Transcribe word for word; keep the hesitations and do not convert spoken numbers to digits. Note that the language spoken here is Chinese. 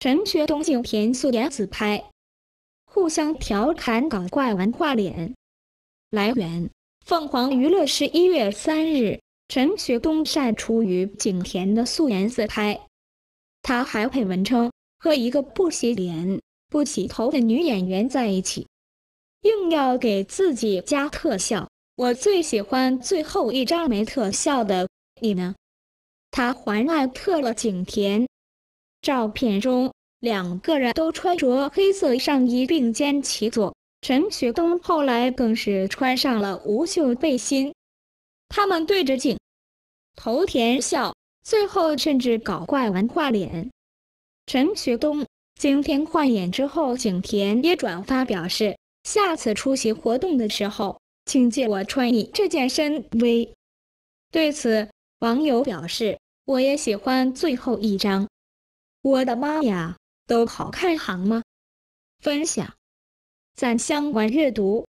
陈学冬、景甜素颜自拍，互相调侃搞怪玩画脸。来源：凤凰娱乐。十一月三日，陈学冬晒出与景甜的素颜自拍，他还配文称和一个不洗脸、不洗头的女演员在一起，硬要给自己加特效。我最喜欢最后一张没特效的，你呢？他还艾特了景甜。照片中，两个人都穿着黑色上衣并肩齐坐，陈学冬后来更是穿上了无袖背心。他们对着镜头甜笑，最后甚至搞怪玩画脸。陈学冬、景甜换脸之后，景甜也转发表示，下次出席活动的时候，请借我穿你这件深 V。 对此，网友表示，我也喜欢最后一张，我的妈呀，都好看行吗？分享赞相关阅读。